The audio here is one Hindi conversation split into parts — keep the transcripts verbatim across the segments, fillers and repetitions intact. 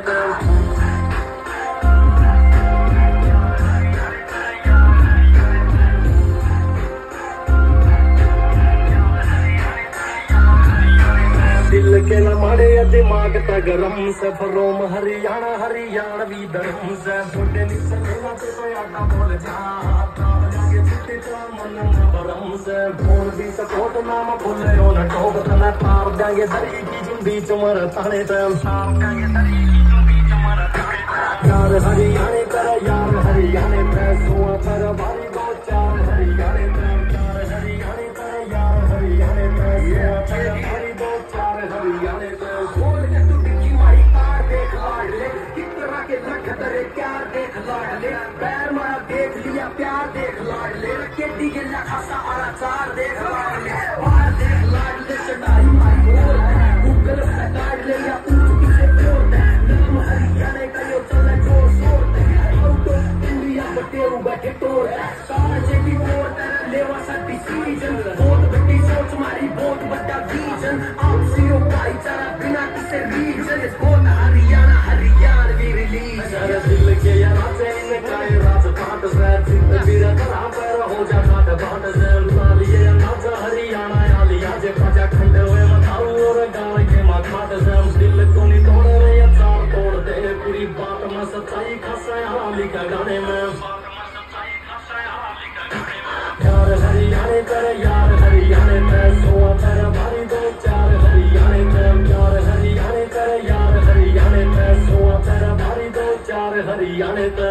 ते दिल के न माड़े दिमाग त गरम से फरोम हरियाणा हरियाणवी धर्म से छोटे निसलेला पे तो आटा बोल जा जागे छुट्टी तो मन न बरम से फोन भी सपोर्ट नाम भूले हो न टोक तना तार जागे दरी की जुंडी चमर ताने ते तार जागे दरी की जुंडी चमर ताने यार हरियाणे कर यार हरियाणे पे सुआ पर भारी दो चार हरियाणे पे यार हरियाणे कर यार हरियाणे पे सुआ पर भारी दो चार हरियाणे पे बोल के तू डिक्की मारी कार देख लाड ले कितना के लख तेरे प्यार देख लाड ले पैर मारा देख लिया प्यार देख लाड ले केटी के लखासा आला चार देख लाड ले बाहर देख लाड ले चढ़ाई मारी बोल गूगल पे काट ले या ऊंच किसे बोल नाम हरियाणे का यो चले जोर शोर आउट ऑफ इंडिया बटेरू बैठे टोर कार जेटी मोर तेरा लेवा सा डिसीजन बहुत बड़ी सोच मारी बहुत बड़ा विजन आपसी भाईचारा बिना किसी रीजन इस बहुत हरियाणा हरियाणवी रिलीज दिल के या राजे इनका ये राज काट से जिंदगी रखा पर हो जा काट बाट से लालिए नाचा हरियाणा आलिया जे प्रजा खंड हुए मताऊ और गाँव के मात मात से दिल को नहीं तोड़ रहे या चार तोड़ दे पूरी बात में सच्चाई खासा यहाँ लिखा गाने में यार हरियाणे कर यार हरियाणे पे सोआ पर भारी दो चार हरियाणे पे यार हरियाणे कर यार हरियाणे पे सोआ पर भारी दो चार हरियाणे पे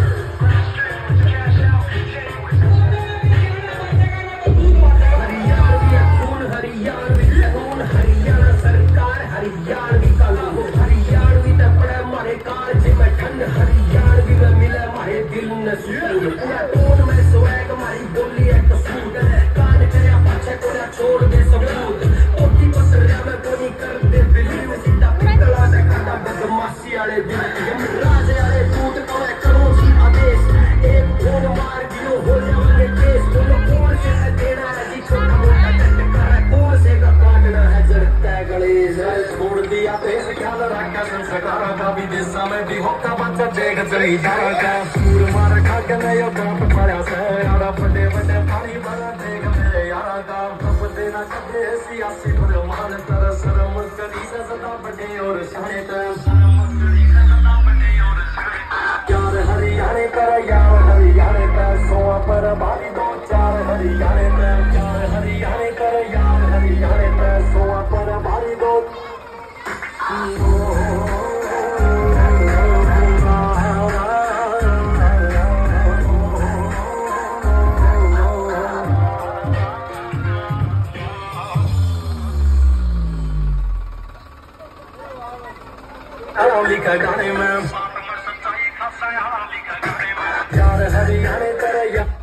हरियाणवी खून हरियाणवी खून हरियाणा सरकार हरियाणवी का लागू हरियाणवी ते पड़े मारे कार जे मैं ठन हरियाणवी में मिले मारे दिल न सुकून पूरा टोन में स्वैग मारी बोली है कसूर कान करे पाछे कोला छोड़ दे सबूत ओटी पसरिया में कोनी कर दे बिलीव सीधा पिटला से काटा बदमाशी वाले दिल यमराज वाले दूत कवे करो जी आदेश एक फोन मार दियो हो जाओगे केस बोलो कौन से है देना है जी छोटा मोटा टटका है कौन से का काटना है जरता गणेश छोड़ दिया देश ख्याल रखा संस्कार का भी दिशा में भी होता बच्चा देख चली धारा का सूर मार खा के नयो काप पड़ा से यारा बड़े बड़े पानी भरा देख मेरे यारा का कब देना कदे सियासी पर मान कर शर्म करी से सदा बड़े और शाने ते यार हरियाणे कर यार हरियाणे पे सोआ पर भारी दो चार हरियाणे पे यार हरियाणे कर यार हरियाणे पे सोआ पर भारी दो लिखा गाने में यार हरियाणे कर यार